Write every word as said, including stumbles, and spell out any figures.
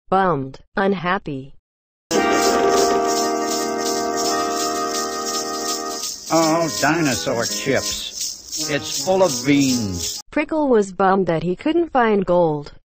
bummed, unhappy. Oh, dinosaur chips. It's full of beans. Prickle was bummed that he couldn't find gold.